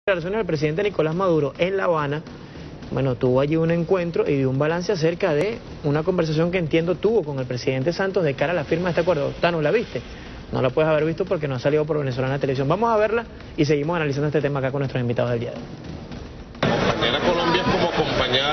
declaraciones del presidente Nicolás Maduro en La Habana, bueno, tuvo allí un encuentro y dio un balance acerca de una conversación que entiendo tuvo con el presidente Santos de cara a la firma de este acuerdo. Tano, ¿la viste? No la puedes haber visto porque no ha salido por Venezolana Televisión. Vamos a verla y seguimos analizando este tema acá con nuestros invitados del día de hoy. Acompañar a Colombia es como acompañar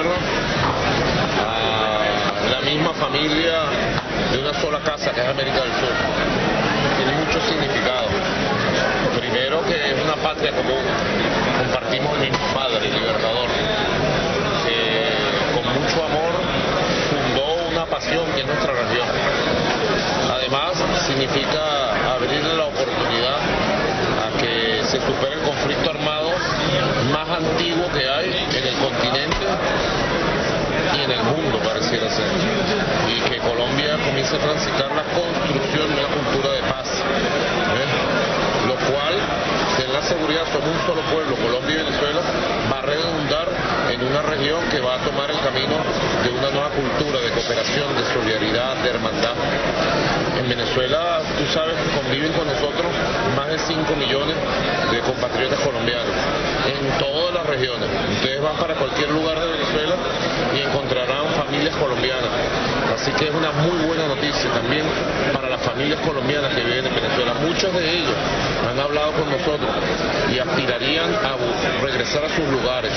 a la misma familia de una sola casa, que es América del Sur. Tiene mucho significado. Primero, que es una patria común, compartimos el mismo padre, el libertador, que con mucho amor fundó una pasión que es nuestra región. Además, significa abrirle la oportunidad a que se supere el conflicto armado más antiguo que hay en el continente y en el mundo, pareciera ser, y que Colombia comience a transitar la construcción de una cultura de paz, lo cual, en la seguridad, somos un solo pueblo, Colombia y Venezuela, va a redundar en una región que va a tomar el camino de una nueva cultura de cooperación, de solidaridad, de hermandad. En Venezuela, tú sabes que conviven con nosotros más de 5 millones de compatriotas colombianos, en todas las regiones. Ustedes van para cualquier lugar de Venezuela y encontrarán familias colombianas. Así que es una muy buena noticia también para las familias colombianas que viven en Venezuela. Muchos de ellos han hablado con nosotros y aspirarían a regresar a sus lugares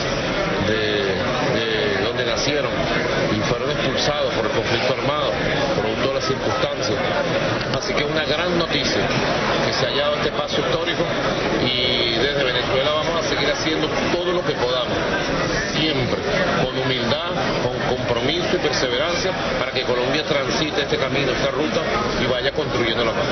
de donde nacieron y fueron expulsados por el conflicto armado, producto de las circunstancias. Así que es una gran noticia que se haya dado este paso histórico y desde Venezuela vamos a seguir haciendo todo lo que podamos, siempre con humildad, con compromiso y perseverancia, para que Colombia transite este camino, esta ruta y vaya construyendo la paz.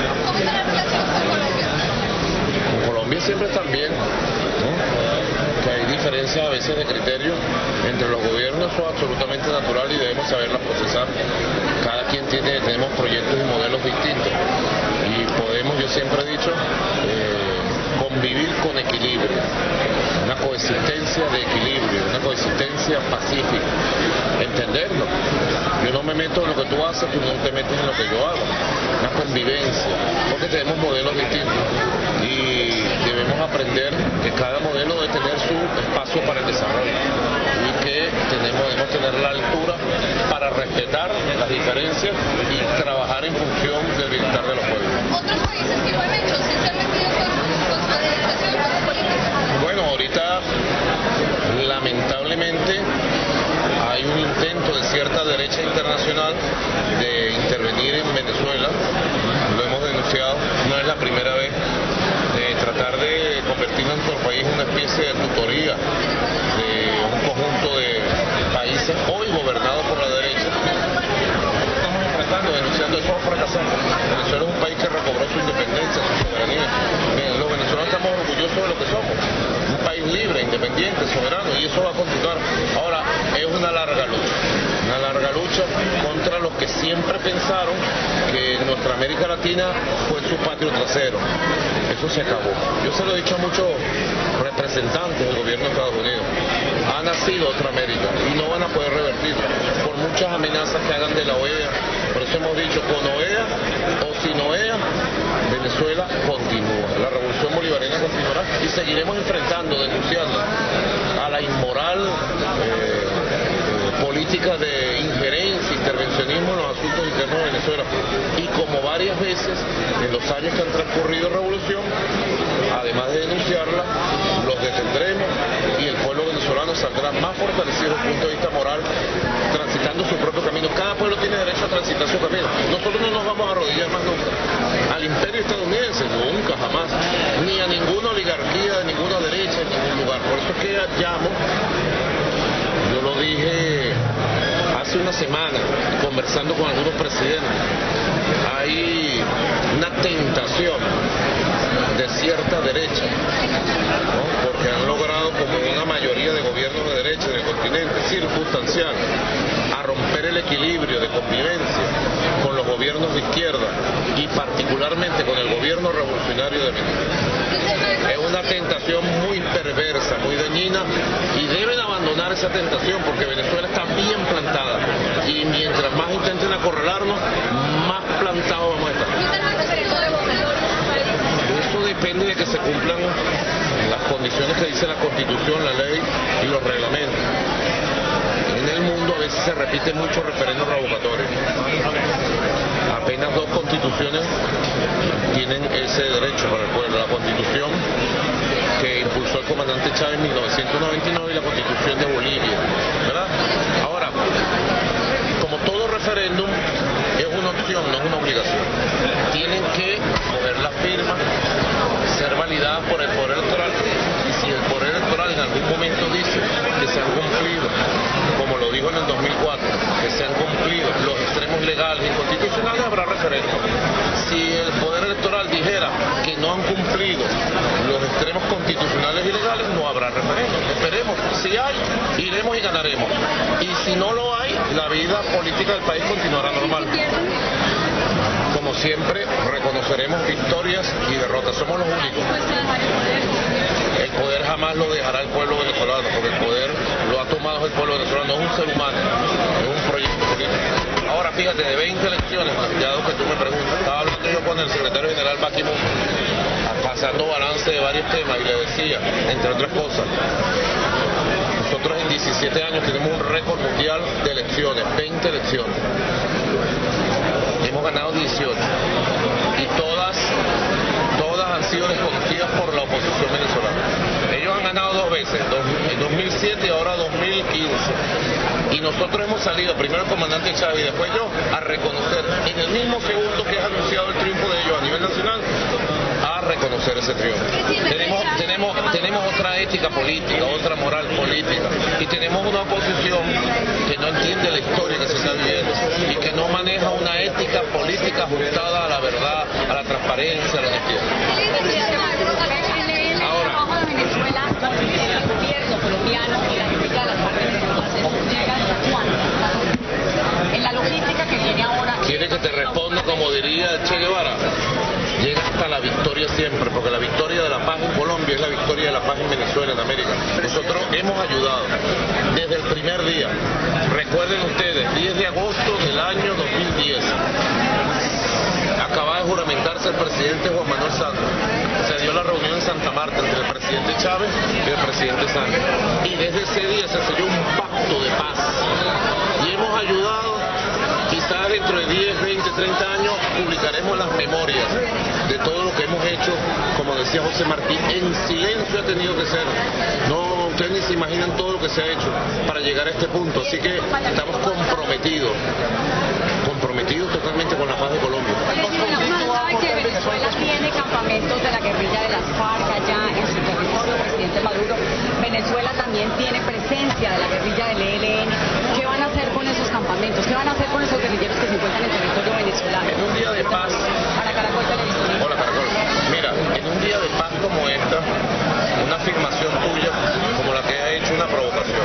Con Colombia siempre están bien, ¿no? Que hay diferencias a veces de criterio entre los gobiernos, eso es absolutamente natural y debemos saberlas procesar. Cada quien tenemos proyectos y modelos distintos y podemos, yo siempre he dicho, convivir con equilibrio, una coexistencia de equilibrio, una coexistencia pacífica, entenderlo. Yo no me meto en lo que tú haces, tú no te metes en lo que yo hago, una convivencia, porque tenemos modelos distintos y debemos aprender que cada modelo debe tener su espacio para el desarrollo y que debemos tener la altura para respetar las diferencias y trabajar en función del bienestar de los pueblos. ¿Otros países que lo han hecho sí se han metido con su dedicación a la política? Bueno, ahorita lamentablemente hay un intento de cierta derecha internacional de intervenir en Venezuela, lo hemos denunciado, no es la primera vez, de tratar de convertir a nuestro país en una especie de tutoría de un conjunto de países hoy gobernados por la derecha. Estamos enfrentando, denunciando, eso va a fracasar. Venezuela es un país que recobró su independencia, su soberanía. Los venezolanos estamos orgullosos de lo que somos, un país libre, independiente, soberano, y eso va a continuar. Ahora, es una larga lucha contra los que siempre pensaron que nuestra América Latina fue su patio trasero. Eso se acabó. Yo se lo he dicho a muchos representantes del gobierno de Estados Unidos. Ha nacido otra América y no van a poder revertirla por muchas amenazas que hagan de la OEA. Por eso hemos dicho, con OEA o sin OEA, Venezuela continúa. La revolución bolivariana continuará y seguiremos enfrentando, denunciando a la inmoral política de injerencia, intervencionismo en los asuntos internos de Venezuela. Y como varias veces en los años que han transcurrido en revolución, además de denunciarla, los detendremos y el pueblo venezolano saldrá más fortalecido desde el punto de vista moral, transitando su propio camino. Cada pueblo tiene derecho a transitar su camino. Nosotros no nos vamos a arrodillar más nunca al imperio estadounidense, nunca, jamás, ni a ninguna oligarquía de ninguna derecha en ningún lugar. Por eso es que llamo, yo lo dije hace una semana, conversando con algunos presidentes, hay una tentación de cierta derecha, ¿no? Porque han logrado, como una mayoría de gobiernos de derecha en el continente, circunstancial, a romper el equilibrio de convivencia con los gobiernos de izquierda y particularmente con el gobierno revolucionario de Venezuela. Es una tentación muy perversa, muy dañina, y deben abandonar esa tentación porque Venezuela está bien plantada y mientras más intenten acorralarnos, más plantados vamos a estar. Eso depende de que se cumplan las condiciones que dice la Constitución, la ley y los reglamentos. En el mundo a veces se repite mucho referéndum revocatorio. Apenas 2 constituciones tienen ese derecho para el pueblo. La Constitución que impulsó el comandante Chávez en 1999 y la Constitución de Bolivia, ¿verdad? Ahora, como todo referéndum, es una opción, no es una obligación. Tienen que mover las firmas, ser validadas por el Poder Electoral, y si el Poder Electoral en algún momento dice que se han cumplido, como lo dijo en el 2004, que se han cumplido los extremos legales y constitucionales, habrá referéndum. Si el Poder Electoral dijera que no han cumplido los extremos constitucionales y legales, no habrá referéndum. Esperemos, si hay, iremos y ganaremos. Y si no lo hay, la vida política del país continuará normal. Como siempre, reconoceremos victorias y derrotas. Somos los únicos. El poder jamás lo dejará el pueblo venezolano, porque el poder lo ha tomado el pueblo venezolano, no es un ser humano, es un proyecto político. Ahora fíjate, de 20 elecciones, ya que tú me preguntas, estaba hablando yo con el secretario general Baquimón, pasando balance de varios temas, y le decía, entre otras cosas, nosotros en 17 años tenemos un récord mundial de elecciones, 20 elecciones. Hemos ganado 18 y todas han sido desconocidas por la oposición venezolana. Ellos han ganado 2 veces, en 2007 y ahora 2015. Y nosotros hemos salido, primero el comandante Chávez y después yo, a reconocer en el mismo segundo que es anunciado el triunfo de ellos a nivel nacional, a reconocer ese triunfo. Tenemos otra ética política, otra moral política, y tenemos una oposición que no entiende la historia que se está viviendo y que no maneja una ética política ajustada a la verdad, a la transparencia, a la honestidad. Ahora, Venezuela, el gobierno colombiano y la guerrilla de las FARC llegan hasta cuándo? En la logística que viene ahora. ¿Quieres que te responda como diría Che Guevara? Llega hasta la victoria siempre, porque la victoria de la paz en Colombia es la victoria de la paz en Venezuela, en América. Nosotros hemos ayudado desde el primer día. Recuerden ustedes, 10 de agosto del año 2010. Acaba de juramentarse el presidente Juan Manuel Santos. Se dio la reunión en Santa Marta entre el presidente Chávez y el presidente Santos. Y desde ese día se selló un pacto de paz. Y hemos ayudado. Quizás dentro de 10, 20, 30 años publicaremos las memorias de todo lo que hemos hecho, como decía José Martí, en silencio ha tenido que ser. No, ustedes ni se imaginan todo lo que se ha hecho para llegar a este punto. Así que estamos comprometidos totalmente con la paz de Colombia. ¿Sabe que Venezuela tiene campamentos de la guerrilla de las FARC allá en su territorio, presidente Maduro? Venezuela también tiene presencia de la guerrilla del ELN. ¿Qué van a hacer con esos campamentos? ¿Qué van a hacer con esos guerrilleros que se encuentran en territorio venezolano? En un día de paz. Para Caracol Televisión. Hola Caracol. Mira, en un día de paz como esta, una afirmación tuya como la que ha hecho una provocación.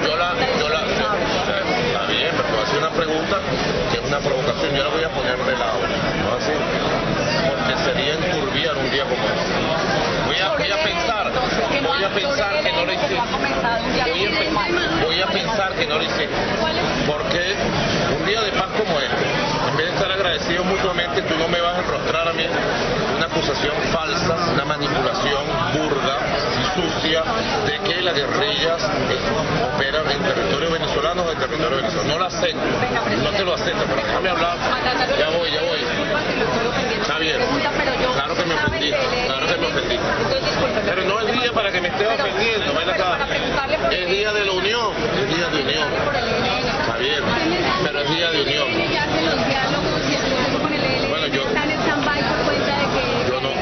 Está bien, pero te voy a hacer una pregunta que es una provocación. Yo la voy a poner de lado, ¿no así? Porque sería enturbiar un día como este. Voy a pensar que no lo hiciste. Voy a pensar que no lo hiciste. Porque un día de paz como este, en vez de estar agradecidos mutuamente, tú no me vas a enrostrar a mí una acusación falsa, una manipulación burda y sucia de que las guerrillas operan en territorio venezolano o en territorio venezolano. No lo acepto, no te lo acepto, pero déjame hablar. Ya voy. Está bien, claro que me ofendiste, pero no es día para que me estés ofendiendo, ven acá. Es día de la unión, está bien, pero es día de unión. Bueno, yo no.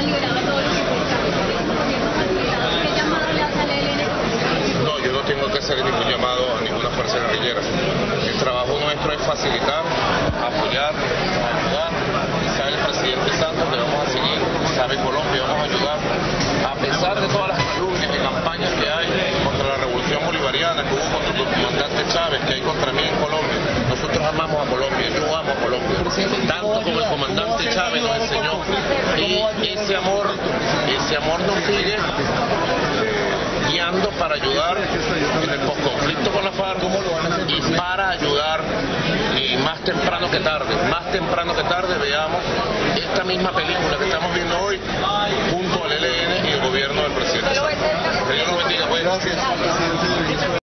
No, yo no tengo que hacer ningún llamado a ninguna fuerza guerrillera. El trabajo nuestro es facilitar, apoyar, ayudar. Y sabe el presidente Santos que vamos a seguir, sabe Colombia, vamos a ayudar. A pesar de todas las calumnias y campañas que hay contra la revolución bolivariana que hubo contra el comandante Chávez, que hay contra mí en Colombia, nosotros amamos a Colombia, yo amo a Colombia, tanto como el comandante Chávez nos enseñó. Y ese amor nos sigue guiando para ayudar en el posconflicto con la FARC y para ayudar, y más temprano que tarde veamos esta misma película que estamos viendo hoy junto del ELN y el gobierno del presidente Santos. Que Dios los bendiga, pues. Gracias, presidente.